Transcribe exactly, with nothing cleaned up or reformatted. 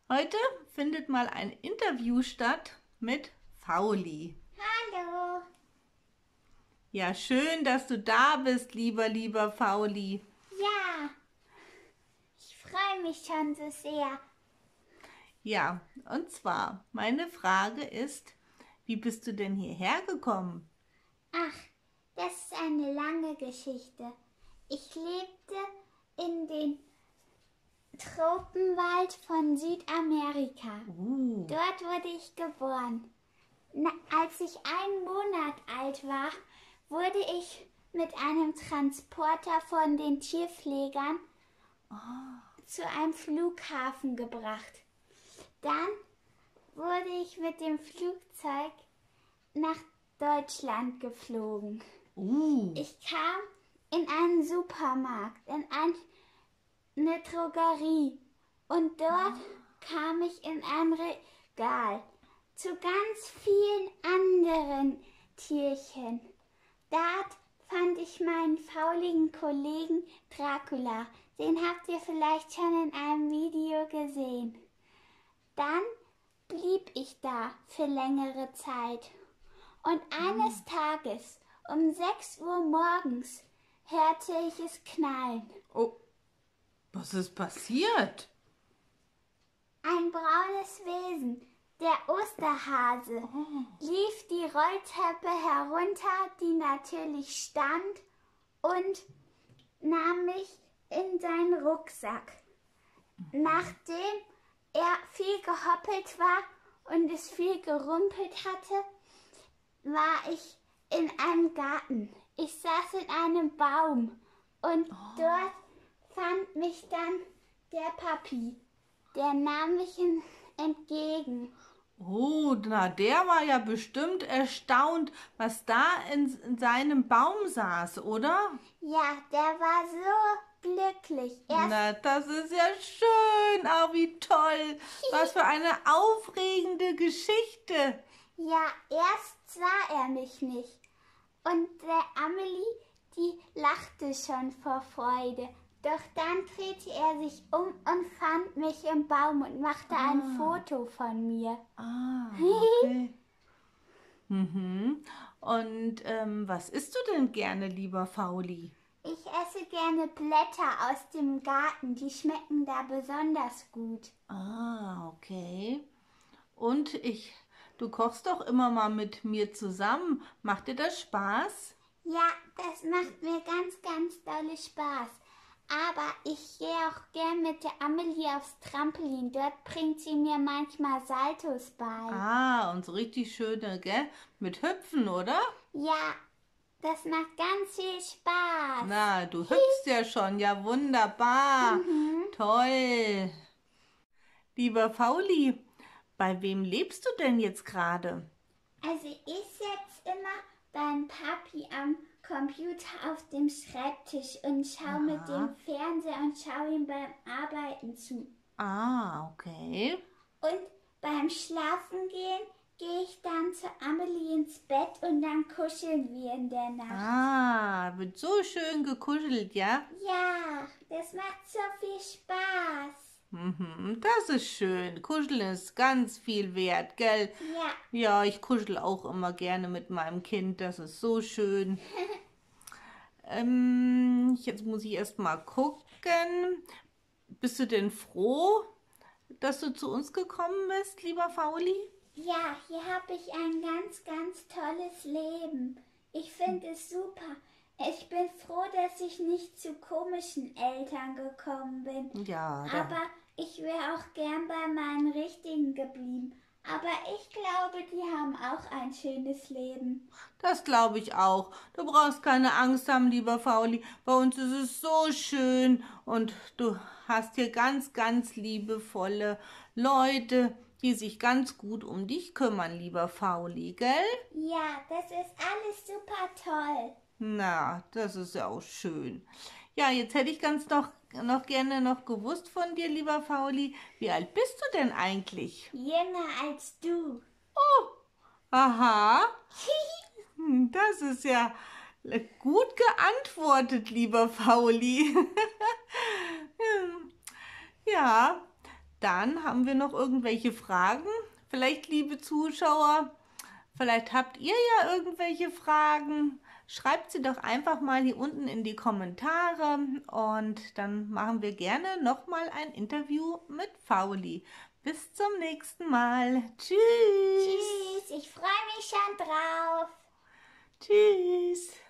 Heute findet mal ein Interview statt mit Fauli. Hallo. Ja, schön, dass du da bist, lieber, lieber Fauli. Ja, ich freue mich schon so sehr. Ja, und zwar, meine Frage ist, wie bist du denn hierher gekommen? Ach, das ist eine lange Geschichte. Ich lebte in den Tropenwald von Südamerika. Uh. Dort wurde ich geboren. Na, als ich einen Monat alt war, wurde ich mit einem Transporter von den Tierpflegern Oh. zu einem Flughafen gebracht. Dann wurde ich mit dem Flugzeug nach Deutschland geflogen. Uh. Ich kam in einen Supermarkt, in ein, eine Drogerie und dort kam ich in ein Regal zu ganz vielen anderen Tierchen. Dort fand ich meinen fauligen Kollegen Dracula. Den habt ihr vielleicht schon in einem Video gesehen. Dann blieb ich da für längere Zeit. Und eines Tages um sechs Uhr morgens hörte ich es knallen. Oh, was ist passiert? Ein braunes Wesen, der Osterhase, Oh. lief die Rolltreppe herunter, die natürlich stand, und nahm mich in seinen Rucksack. Nachdem er viel gehoppelt war und es viel gerumpelt hatte, war ich in einem Garten. Ich saß in einem Baum und Oh. dort fand mich dann der Papi. Der nahm mich in, entgegen. Oh, na, der war ja bestimmt erstaunt, was da in, in seinem Baum saß, oder? Ja, der war so glücklich. Erst Na, das ist ja schön. Auch wie toll. Was für eine aufregende Geschichte. Ja, erst sah er mich nicht. Und der Amelie, die lachte schon vor Freude. Doch dann drehte er sich um und fand mich im Baum und machte Ah. ein Foto von mir. Ah, okay. Mhm. Und ähm, was isst du denn gerne, lieber Fauli? Ich esse gerne Blätter aus dem Garten, die schmecken da besonders gut. Ah, okay. Und ich, du kochst doch immer mal mit mir zusammen. Macht dir das Spaß? Ja, das macht mir ganz, ganz dolle Spaß. Aber ich gehe auch gern mit der Amelie aufs Trampolin. Dort bringt sie mir manchmal Saltos bei. Ah, und so richtig schöne, gell? Mit Hüpfen, oder? Ja, das macht ganz viel Spaß. Na, du hüpfst ja schon. Ja, wunderbar. Mhm. Toll. Lieber Fauli, bei wem lebst du denn jetzt gerade? Also ich sitze immer beim Papi am Computer auf dem Schreibtisch und schaue mit dem Fernseher und schaue ihm beim Arbeiten zu. Ah, okay. Und beim Schlafen gehen gehe ich dann zu Amelie ins Bett und dann kuscheln wir in der Nacht. Ah, wird so schön gekuschelt, ja? Ja, das macht so viel Spaß. Mhm, das ist schön. Kuscheln ist ganz viel wert, gell? Ja. Ja, ich kuschel auch immer gerne mit meinem Kind. Das ist so schön. ähm, jetzt muss ich erst mal gucken. Bist du denn froh, dass du zu uns gekommen bist, lieber Fauli? Ja, hier habe ich ein ganz, ganz tolles Leben. Ich finde es super. Ich bin froh, dass ich nicht zu komischen Eltern gekommen bin. Ja, da. Aber ich wäre auch gern bei meinen Richtigen geblieben. Aber ich glaube, die haben auch ein schönes Leben. Das glaube ich auch. Du brauchst keine Angst haben, lieber Fauli. Bei uns ist es so schön und du hast hier ganz, ganz liebevolle Leute, die sich ganz gut um dich kümmern, lieber Fauli, gell? Ja, das ist alles super toll. Na, das ist ja auch schön. Ja, jetzt hätte ich ganz noch, noch gerne noch gewusst von dir, lieber Fauli, wie alt bist du denn eigentlich? Jünger als du. Oh, aha. Hm, das ist ja gut geantwortet, lieber Fauli. Ja, dann haben wir noch irgendwelche Fragen. Vielleicht, liebe Zuschauer, vielleicht habt ihr ja irgendwelche Fragen. Schreibt sie doch einfach mal hier unten in die Kommentare und dann machen wir gerne nochmal ein Interview mit Fauli. Bis zum nächsten Mal. Tschüss. Tschüss, ich freue mich schon drauf. Tschüss.